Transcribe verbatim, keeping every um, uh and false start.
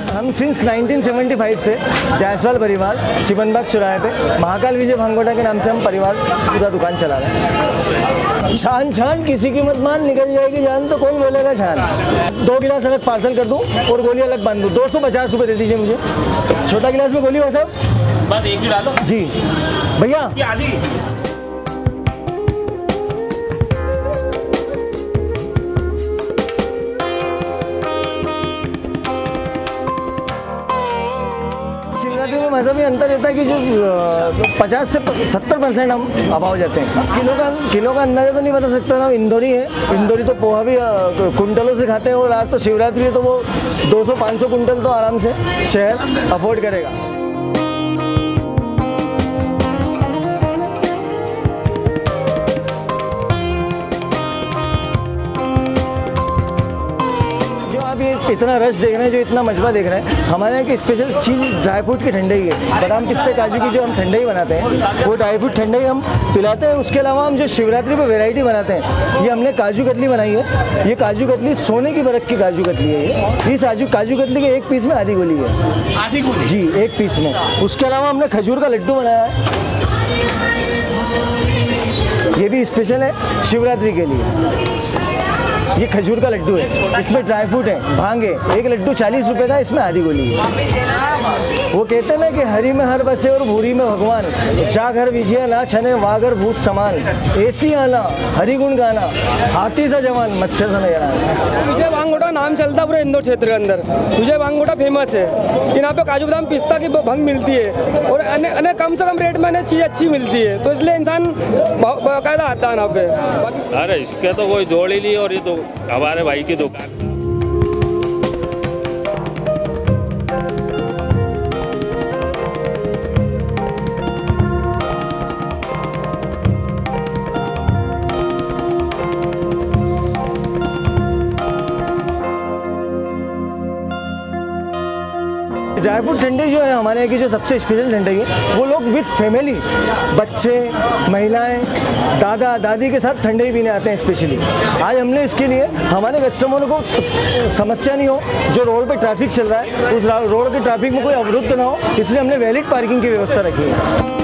हम since nineteen seventy five से जायसवाल परिवार चिमनबाग चौराहे पे महाकाल विजय भांगोटा के नाम से हम परिवार पूरा दुकान चला रहे हैं। छान छान किसी की मत मान, निकल जाएगी जान तो कौन बोलेगा छान। दो गिलास अलग पार्सल कर दूं और गोली अलग बांध दूं, दो सौ पचास रुपये दे दीजिए मुझे। छोटा गिलास में गोली हो साहब, बस एक ही डालो जी भैया। शिवरात्रि में मज़ा भी अंतर रहता है कि जो पचास से सत्तर परसेंट हम अभाव जाते हैं। किलो का किलो का अंदाजा तो नहीं बता सकता ना, इंदौरी है, इंदौरी तो पोहा भी कुंटलों से खाते हैं और आज तो शिवरात्रि है तो वो दो सौ पाँच सौ कुंटल तो आराम से शहर अफोर्ड करेगा। इतना रश देख रहे हैं, जो इतना मजबा देख रहे हैं, हमारे यहाँ की स्पेशल चीज़ ड्राई फ्रूट की ठंडाई है। बादाम पिस्ते काजू की जो हम ठंडाई बनाते हैं वो ड्राई फ्रूट ठंडाई हम पिलाते हैं। उसके अलावा हम जो शिवरात्रि पे वैरायटी बनाते हैं, ये हमने काजू कतली बनाई है। ये काजू कतली सोने की बरक की काजू कतली है। ये इस काजू काजू कतली के एक पीस में आधी गोली है, आधी गोली जी एक पीस में। उसके अलावा हमने खजूर का लड्डू बनाया है, ये भी स्पेशल है शिवरात्रि के लिए। ये खजूर का लड्डू है, इसमें ड्राई फ्रूट है, भांग है। एक लड्डू चालीस रुपए का, इसमें आधी गोली है। वो कहते हैं ना कि हरी में हर बसे और भूरी में भगवान, जा घर विजय ना छने वागर भूत समान, ऐसी आना हरी गुण गाना, हाथी सा जवान मच्छर सा नजर आना। विजय भांगोटा नाम चलता पूरे इंदौर क्षेत्र के अंदर। विजय भांगोटा फेमस है, यहाँ पे काजू बादाम पिस्ता की भंग मिलती है और अन्य अन्य कम से कम रेट में अन्य चीज़ अच्छी मिलती है, तो इसलिए इंसान बाकायदा आता है यहाँ पे। अरे इसके तो कोई जोड़ ही नहीं, और ये तो हमारे भाई की दुकान। ड्राई फ्रूट ठंडी जो है हमारे यहाँ की जो सबसे स्पेशल ठंडी है, वो लोग विद फैमिली, बच्चे, महिलाएं, दादा दादी के साथ ठंडी पीने आते हैं स्पेशली। आज हमने इसके लिए हमारे कस्टमरों को समस्या नहीं हो, जो रोड पे ट्रैफिक चल रहा है उस रोड के ट्रैफिक में कोई अवरुद्ध ना हो, इसलिए हमने वैलिड पार्किंग की व्यवस्था रखी है।